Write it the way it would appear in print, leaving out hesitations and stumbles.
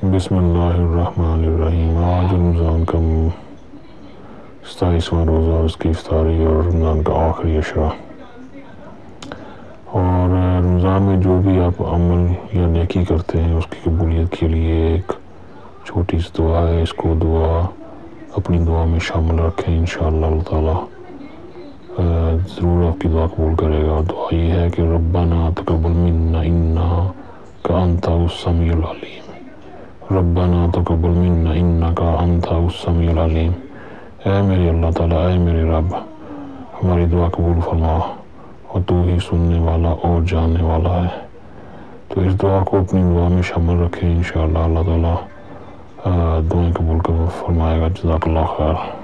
बिस्मिल्लाहिर्रहमानिर्रहीम। आज रमज़ान का 27वां रोज़ा, उसकी इफ्तारी और रमज़ान का आखिरी अशरा। और रमज़ान में जो भी आप अमल या नेकी करते हैं उसकी कबूलियत के लिए एक छोटी सी दुआ है। इसको दुआ अपनी दुआ में शामिल रखें, इंशाअल्लाह अल्लाह ताला ज़रूर आपकी दुआ कबूल करेगा। दुआ ये है कि रब्बना तक़ब्बल मिन्ना इन्नका अंतस समीउल अलीम। रब्बना तक़ब्बल मिन्ना इन्नका अंतस समीउल अलीम। ऐ मेरे अल्लाह ताला, ऐ मेरे रब, हमारी दुआ कबूल फरमा, और तू ही सुनने वाला और जानने वाला है। तो इस दुआ को अपनी दुआ में शामिल रखें, इंशाअल्लाह अल्लाह ताला दुआएं कबूल फरमाएगा। जज़ाकल्लाह खैर।